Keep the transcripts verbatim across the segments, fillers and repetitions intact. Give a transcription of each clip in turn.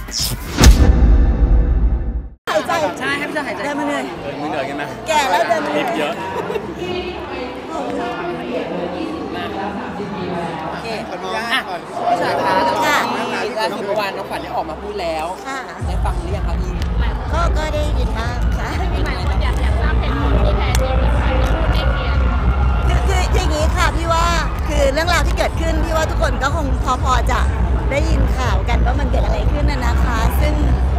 หายใจใช่ให้พี่ชายหายใจเดินมาเหนื่อยไม่เหนื่อยกันนะแก่แล้วเดินมาเหนื่อยเยอะโอเคอ่ะพี่ชายคะแล้วก็ล่าสุดเมื่อวานน้องขวัญได้ออกมาพูดแล้วได้ฟังหรือยังคะพี่ก็ก็ได้ยินบ้างค่ะมีหลายคนอยากอยากทราบเหตุผลที่แท้จริงที่ขวัญต้องพูดได้เคลียร์คือคืออย่างนี้ค่ะพี่ว่าคือเรื่องราวที่เกิดขึ้นพี่ว่าทุกคนก็คงพอพอจะได้ยินข่าวกันว่ามันเกิดอะไรขึ้นนะนะคะซึ่ง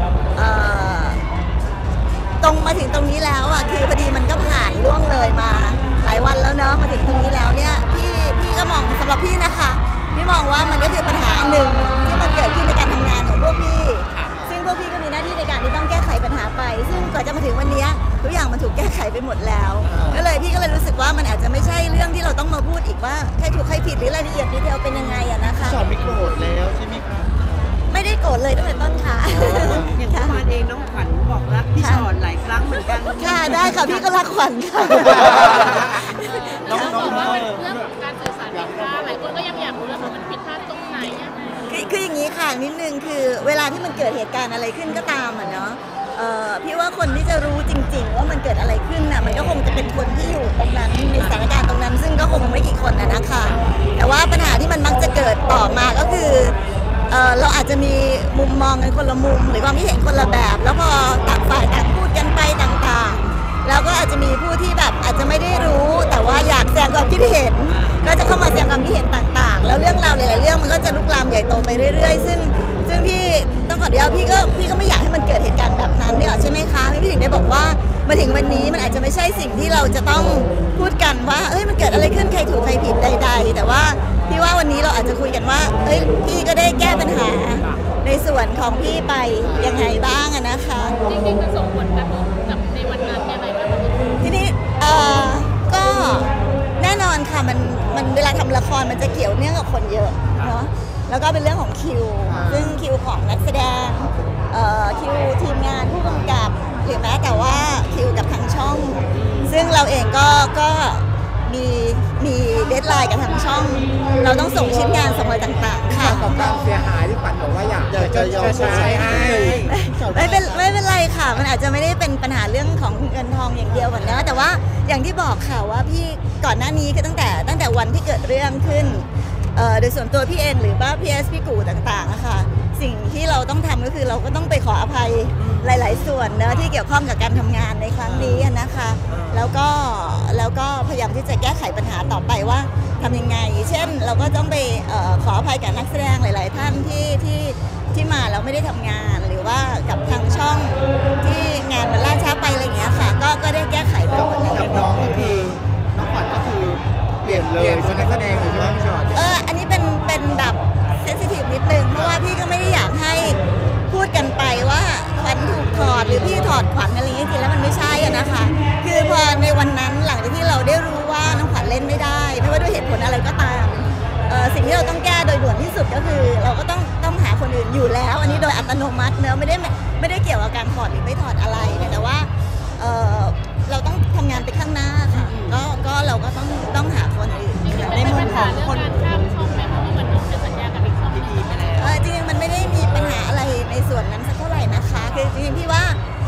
ตรงมาถึงตรงนี้แล้วอ่ะคือพอดีมันก็ผ่านล่วงเลยมาหลายวันแล้วเนาะมาถึงตรงนี้แล้วเนี่ยพี่พี่ก็มองสำหรับพี่นะคะพี่มองว่ามันก็คือปัญหาหนึ่งที่มันเกิดขึ้นในการทำงานของพวกพี่ซึ่งพวกพี่ก็มีหน้าที่ในการที่ต้องแก้ไขปัญหาไปซึ่งก่อนจะมาถึงวันนี้ทุกอย่างมันถูกแก้ไขไปหมดแล้วก็เลยพี่ก็เลยรู้สึกว่ามันอาจจะไม่ใช่เรื่องที่เราต้องมาพูดอีกว่าใครถูกใครผิดหรือรายละเอียดดีเทลเป็นยังไงอะนะคะสอนไม่โกรธแล้วใช่ไหมคะไม่ได้โกรธเลยตั้งแต่ต้นค่ะอย่างเมื่อวานเองน้องขวัญบอกรักพี่ชอนหลายครั้งเหมือนกันค่ะได้ค่ะพี่ก็รักขวัญค่ะน้องบอกว่าเป็นเรื่องของการสื่อสารผิดพลาดหลายคนก็ยังอยากรู้ว่ามันผิดพลาดตรงไหนยังไงคือคืออย่างนี้ค่ะนิดนึงคือเวลาที่มันเกิดเหตุการณ์อะไรขึ้นก็ตามอ่ะเนาะพี่ว่าคนที่จะรู้จริงๆว่ามันเกิดอะไรขึ้นน่ะมันก็คงจะเป็นคนที่อยู่ตรงนั้นในสถานการณ์ตรงนั้นซึ่งก็คงไม่กี่คนนะนะคะแต่ว่าปัญหาที่มันมักจะเกิดต่อมาก็คือเราอาจจะมีมุมมองกันคนละมุมหรือความคิดเห็นคนละแบบแล้วพอต่างฝ่ายต่างพูดกันไปต่างๆแล้วก็อาจจะมีผู้ที่แบบอาจจะไม่ได้รู้แต่ว่าอยากแสดงความคิดเห็นก็จะเข้ามาแสดงความคิดเห็นต่างๆแล้วเรื่องราวหลายๆเรื่องมันก็จะลุกลามใหญ่โตไปเรื่อยๆซึ่งซึ่งพี่ต้องขออนุญาตพี่ก็พี่ก็ไม่อยากให้มันเกิดเหตุการณ์แบบนั้นเนี่ยใช่ไหมคะพี่ถึงได้บอกว่ามาถึงวันนี้มันอาจจะไม่ใช่สิ่งที่เราจะต้องพูดกันว่าเอ้ยมันเกิดอะไรขึ้นใครถูกใครผิดใดๆแต่ว่าพี่ว่าวันนี้เราอาจจะคุยกันว่าเอ้ยพี่ก็ได้แก้ปัญหาในส่วนของพี่ไปยังไงบ้างอะนะคะจริงๆมันส่งผลกระทบกับในวันนั้นยังไงบ้างทีนี้เอ่อก็แน่นอนค่ะมันมันเวลาทำละครมันจะเกี่ยวเนื่องกับคนเยอะเนาะแล้วก็เป็นเรื่องของคิวซึ่งคิวของนักแสดงเอ่อคิวทีมงานผู้กำกับหรือแม้แต่ว่าคิวกับทางช่องซึ่งเราเองก็ก็มีมีเดดไลน์กับทางช่องเราต้องส่งชิ้นงานส่งอะไรต่างๆค่ะกับการเสียหายที่ขวัญบอกว่าอยากจะยอมใช้ให้ไม่เป็นไม่เป็นไรค่ะมันอาจจะไม่ได้เป็นปัญหาเรื่องของเงินทองอย่างเดียวก่อนนะแต่ว่าอย่างที่บอกค่ะว่าพี่ก่อนหน้านี้คือตั้งแต่ตั้งแต่วันที่เกิดเรื่องขึ้นโดยส่วนตัวพี่เองหรือว่าพี่เอสพี่กูต่างๆอะค่ะสิ่งที่เราต้องทำก็คือเราก็ต้องไปขออภัยหลายๆส่วนเนอะที่เกี่ยวข้องกับการทำงานในครั้งนี้นะคะแล้วก็แล้วก็พยายามที่จะแก้ไขปัญหาต่อไปว่าทำยังไงเช่นเราก็ต้องไปขออภัยกับนักแสดงหลายๆท่านที่ที่ที่มาแล้วไม่ได้ทำงานหรือว่ากับทางช่องที่งานมันล่าช้าไปอะไรอย่างเงี้ยค่ะก็ก็ได้แก้ไขไปหมดแล้วกับน้องก็คือน้องขวัญก็คือเปลี่ยนเลยเป็นนักแสดงหรือว่าพี่ชอนเอออันนี้เป็นเป็นแบบเซนซิทีฟนิดนึงเพราะว่าพี่ก็ไม่ได้อยากให้พูดกันไปว่าขวัญถูกถอดหรือพี่ถอดขวัญอะไรอย่างเงี้ยจริงแล้วมันไม่ใช่อะนะคะคือพอในวันนั้นหลังจากที่เราได้รู้ว่าน้องขวัญเล่นไม่ได้ไม่ว่าด้วยเหตุผลอะไรก็ตามเออสิ่งที่เราต้องแก้โดยด่วนที่สุดก็คือเราก็ต้องต้องหาคนอื่นอยู่แล้วอันนี้โดยอัตโนมัติเนอะไม่ได้ไม่ได้เกี่ยวกับการถอดหรือไม่ถอดอะไรแต่ว่าเออเราต้องทำงานไปข้างหน้าค่ะก็ก็เราก็ต้องต้องหาคนอื่นในมุมของคนข้ามช่องไหมเพราะว่ามันต้องเป็นสัญญากับอีกช่องดีๆไปแล้วจริงๆมันไม่ได้มีปัญหาอะไรในส่วนนั้นสักเท่าไหร่นะคะคือจริงๆพี่ว่า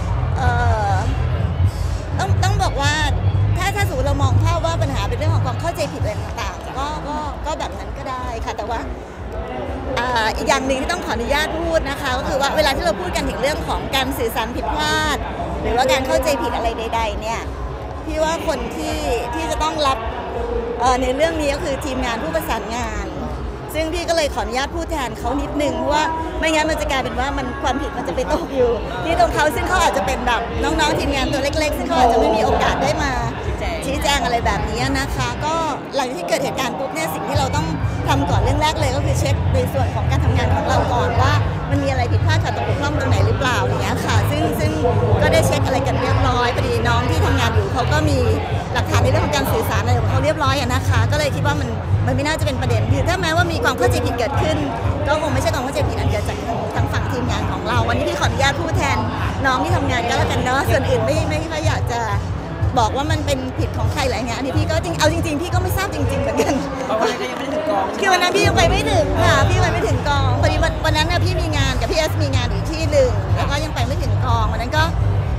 ต้องต้องบอกว่าถ้าถ้าสมมติเรามองภาพว่าปัญหาเป็นเรื่องของความเข้าใจผิดอะไรต่างๆก็ก็ก็แบบนั้นก็ได้ค่ะแต่ว่าอีกอย่างหนึ่งที่ต้องขออนุญาตพูดนะคะก็คือว่าเวลาที่เราพูดกันถึงเรื่องของการสื่อสารผิดพลาดหรือว่าการเข้าใจผิดอะไรใดๆเนี่ยพี่ว่าคนที่ที่จะต้องรับในเรื่องนี้ก็คือทีมงานผู้ประสานงานซึ่งพี่ก็เลยขออนุญาตพูดแทนเขานิดนึงเพราะว่าไม่งั้นมันจะกลายเป็นว่ามันความผิดมันจะไปตกอยู่ที่ตรงเขาซึ่งเขาอาจจะเป็นแบบน้องๆทีมงานตัวเล็กๆซึ่งเขาอาจจะไม่มีโอกาสได้มาชี้แจงอะไรแบบนี้นะคะก็หลังที่เกิดเหตุการณ์ปุ๊บเนี่ยสิ่งที่เราต้องทำก่อนเรื่องแรกเลยก็คือเช็คในส่วนของการทำงานของเราก่อนว่ามันมีอะไรผิดพลาดขาดตกบกพร่องตรงไหนหรือเปล่าอย่างเงี้ยค่ะซึ่งซึ่งก็ได้เช็คอะไรกันเรียบร้อยพอดีน้องที่ทำงานอยู่เขาก็มีหลักฐานในเรื่องของการสื่อสารอะไรของเขาเรียบร้อยอะนะคะก็เลยคิดว่ามันมันไม่น่าจะเป็นประเด็นคือถ้าแม้ว่ามีความเข้าใจผิดเกิดขึ้นก็คงไม่ใช่ความเข้าใจผิดอันเกิดจากทางฝั่งทีมงานของเราวันนี้พี่ขออนุญาตพูดแทนน้องที่ทำงานก็แล้วกันเนาะส่วนอื่นไม่ไม่ค่อยอยากจะบอกว่ามันเป็นผิดของใครอะไรเงี้ยอันนี้พี่ก็จริงเอาจริงๆพี่ก็ไม่ทราบจริงๆเหมือนกันเพราะวันนั้นก็ยังไม่ได้ถึงกองคือวันนั้นพี่ยังไปไม่ถึงค่ะพี่ไปไม่ถึงกองพอดีวันนั้นนะพี่มีงานกับพี่เอสมีงานอยู่ที่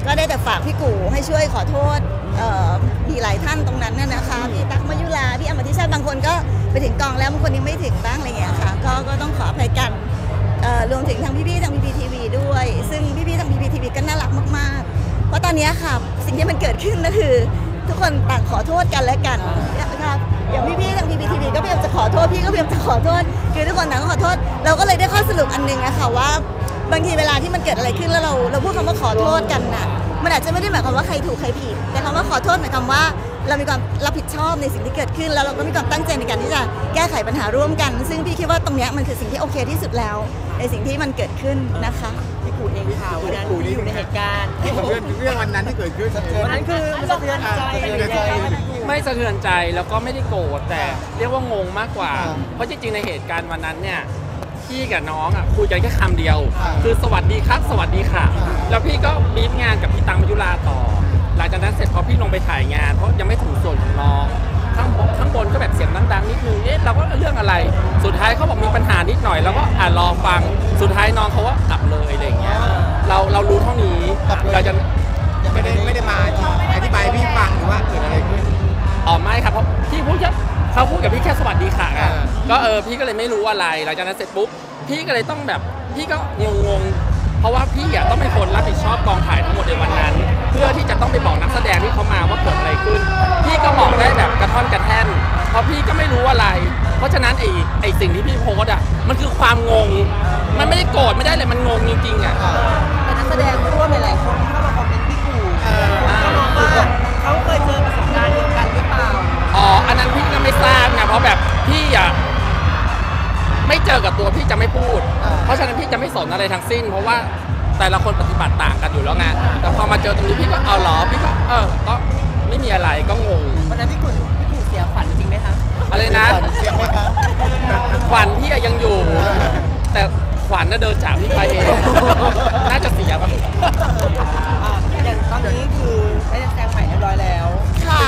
ก็ได้แต่ฝากพี่กูให้ช่วยขอโทษมีหลายท่านตรงนั้นน่ะนะคะพี่ตั๊กมายุราพี่อมรทิชาติบางคนก็ไปถึงกองแล้วบางคนยังไม่ถึงบ้างอะไรเงี้ยค่ะก็ก็ต้องขออภัยกันรวมถึงทางพี่ๆทางพีพีทีวีด้วยซึ่งพี่ๆทางพีพีทีวีก็น่ารักมากๆเพราะตอนนี้ค่ะสิ่งที่มันเกิดขึ้นก็คือทุกคนต่างขอโทษกันและกันนะคะอย่างพี่ๆทางพีพีทีวีก็พยายามจะขอโทษพี่ก็พยายามจะขอโทษคือทุกคนต่างก็ขอโทษเราก็เลยได้ข้อสรุปอันหนึ่งนะคะว่าบางทีเวลาที่มันเกิดอะไรขึ้นแล้วเราเราพูดคำว่าขอโทษกันน่ะมันอาจจะไม่ได้หมายความว่าใครถูกใครผิดแต่คำว่าขอโทษหมายความว่าเรามีความรับผิดชอบในสิ่งที่เกิดขึ้นแล้วเราก็มีความตั้งใจในการที่จะแก้ไขปัญหาร่วมกันซึ่งพี่คิดว่าตรงนี้มันคือสิ่งที่โอเคที่สุดแล้วในสิ่งที่มันเกิดขึ้นนะคะพี่กูเองค่ะวันนั้นที่อยู่ในเหตุการณ์เรื่องเรื่องวันนั้นที่เกิดขึ้นวันนั้นคือสะเทือนใจไม่สะเทือนใจแล้วก็ไม่ได้โกรธแต่เรียกว่างงมากกว่าเพราะจริงๆในเหตุการณ์วันนั้นเนี่ยพี่กับน้องอ่ะคุยกันแค่คำเดียวคือสวัสดีครับสวัสดีค่ะแล้วพี่ก็บีบงานกับพี่ตังมยุราต่อหลังจากนั้นเสร็จพอพี่ลงไปถ่ายงานเพราะยังไม่ถึงส่วนของน้องข้างบนข้างบนก็แบบเสียงดังๆนิดนึงเอ๊ะเราก็เรื่องอะไรสุดท้ายเขาบอกมีปัญหานิดหน่อยแล้วก็อ่านรอฟังสุดท้ายน้องเขาว่ากลับเลยอะไรอย่างเงี้ยเราเรารู้เท่านี้เราจะไม่ได้ไม่ได้มาอธิบายพี่ฟังหรือว่าเกิดอะไรขึ้นอ๋อไม่ครับเพราะพี่พูดแค่เขาพูดกับพี่แค่สวัสดีค่ะก็เออพี่ก็เลยไม่รู้อะไรหลังจากนั้นเสร็จปุ๊บพี่ก็เลยต้องแบบพี่ก็งงๆเพราะว่าพี่อ่ะต้องเป็นคนรับผิดชอบกองถ่ายทั้งหมดในวันนั้นเพื่อที่จะต้องไปบอกนักแสดงที่เขามาว่าเกิดอะไรขึ้นพี่ก็บอกได้แบบกระท่อนกระแท่นเพราะพี่ก็ไม่รู้อะไรเพราะฉะนั้นไอ้ไอ้สิ่งที่พี่โพสอ่ะมันคือความงงมันไม่ได้โกรธไม่ได้เลยมันงงจริงๆอ่ะแต่นักแสดงร่วมหลายๆคนเข้ามาคอมเมนต์พี่กูเขาบอกว่าเขาเคยเจอประสบการณ์เดียวกันหรือเปล่าอ๋ออันนั้นพี่ก็ไม่ทราบนะเพราะแบบพี่อ่ะไม่เจอกับตัวพี่จะไม่พูดเพราะฉะนั้นพี่จะไม่สนอะไรทั้งสิ้นเพราะว่าแต่ละคนปฏิบัติต่างกันอยู่แล้วไงแต่พอมาเจอตรงนี้พี่ก็เอาหรอพี่ก็เออก็ไม่มีอะไรก็งงวันนั้นพี่กุ่นพี่กุ่นเสียขวัญจริงไหมคะอะไรนะขวัญพี่ยังอยู่แต่ขวัญน่ะเดินจากพี่ไปเองน่าจะเสียป่ะอย่างตอนนี้คือได้แสดงใหม่เรียบร้อยแล้วค่ะ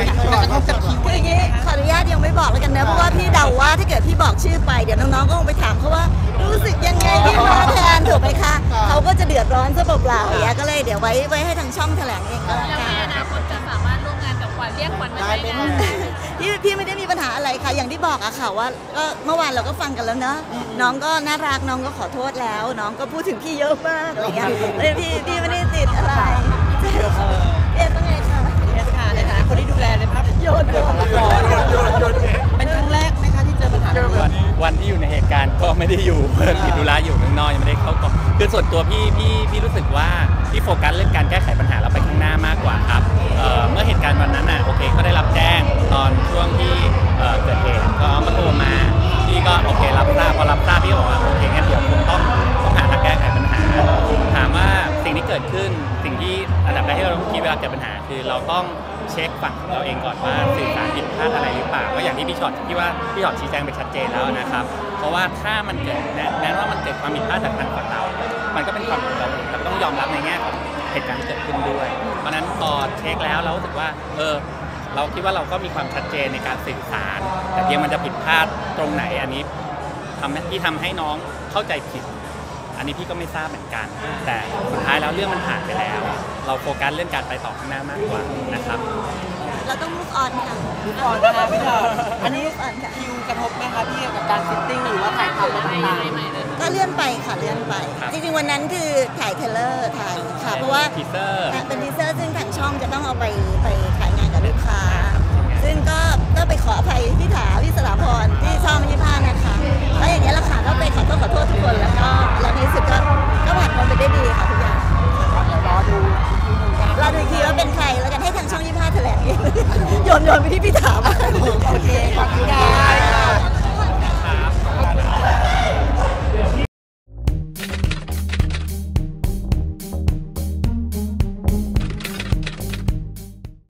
ขออนุญาตยังไม่บอกแล้วกันนะเพราะว่าพี่เดาว่าถ้าเกิดพี่บอกชื่อไปเดี๋ยวน้องๆก็คงไปถามเขาว่ารู้สึกยังไงที่มาแทนถูกไหมคะเขาก็จะเดือดร้อนซะเปล่าๆอย่างก็เลยเดี๋ยวไว้ไว้ให้ทางช่องแถลงเองก็แล้วกันอนาคตจะสามารถร่วมงานกับขวัญเรียกขวัญมาใช้งานพี่พี่ไม่ได้มีปัญหาอะไรค่ะอย่างที่บอกอะค่ะว่าก็เมื่อวานเราก็ฟังกันแล้วเนอะน้องก็น่ารักน้องก็ขอโทษแล้วน้องก็พูดถึงพี่เยอะมากอะไรเงี้ยเลยพี่พี่ไม่ได้ติดอะไรเอ๊ะเป็นไงคะเอสค่ะในฐานะคนที่ดูแลในภาพยนตร์ของละครเป็นครั้งแรกไหมคะที่เจอปัญหาวันวันที่อยู่ในเหตุการณ์ก็ไม่ได้อยู่ติดธุระอยู่ข้างนอกยังไม่ได้เข้ากองคือส่วนตัวพี่พี่พี่รู้สึกว่าพี่โฟกัสเรื่องการแก้ไขปัญหาเราไปข้างหน้ามากกว่าครับเมื่อเหตุการณ์วันนั้นอ่ะโอเคก็ได้รับแจ้งตอนช่วงที่เกิดเหตุก็มาโทรมาพี่ก็โอเครับทราบพอรับทราบพี่บอกว่าโอเคงั้นเดี๋ยวผมต้องต้องหาทางแก้ไขปัญหาถามว่าสิ่งที่เกิดขึ้นสิ่งที่อันดับแรกที่เราต้องคิดเวลาเกิดปัญหาคือเราต้องเช็คฝั่งของเราเองก่อนว่าสื่อสารผิดพลาดอะไรหรือเปล่าก็อย่างที่พี่ช็อตที่ว่าพี่ช็อตชี้แจงไปชัดเจนแล้วนะครับเพราะว่าถ้ามันเกิดแม้ว่ามันเกิดความผิดพลาดจากทางฝั่งเรามันก็เป็นความผิดเราเราต้องยอมรับในแง่ของเหตุการณ์ที่เกิดขึ้นด้วยเพราะนั้นพอเช็คแล้วเรารู้สึกว่าเออเราคิดว่าเราก็มีความชัดเจนในการสื่อสารแต่เพียงมันจะผิดพลาดตรงไหนอันนี้ทำที่ทำให้น้องเข้าใจผิดอันนี้พี่ก็ไม่ทราบเหมือนกันแต่สุดท้ายแล้วเรื่องมันผ่านไปแล้วเราโฟกัสเรื่องการไปต่อข้างหน้ามากกว่านะครับเราต้อง move on ค่ะ move on นะคะพี่ต่ออันนี้คิวกระทบไหมคะพี่กับการฟิตติ้งหรือว่าถ่ายทำอะไรต่างๆก็เลื่อนไปค่ะเลื่อนไปจริงๆวันนั้นคือถ่ายเทเลอร์ถ่ายค่ะเพราะว่าทีเซอร์เป็นทีเซอร์ซึ่งทางช่องจะต้องเอาไปไปขายงานกับลูกค้าซึ่งก็ก็ไปขออภัยพี่ถาพี่สราพรที่ช่องยี่ห้านะคะแล้วอย่างเงี้ยละค่ะก็ไปขอโทษขอโทษทุกคนแล้วก็แล้วในที่สุดก็ก็ผ่านพ้นไปได้ดีค่ะทุกอย่างรอดูรอดูอีกทีว่าเป็นใครแล้วกันให้ทางช่องยี่ห้าแถลงเองโยนโยนไปที่พี่ถาโอเคขอบคุณค่ะ